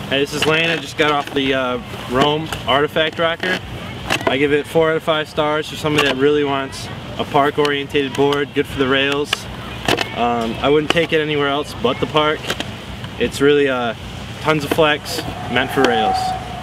Hey, this is Lane. I just got off the Rome Artifact Rocker. I give it 4 out of 5 stars for somebody that really wants a park orientated board, good for the rails. I wouldn't take it anywhere else but the park. It's really tons of flex, meant for rails.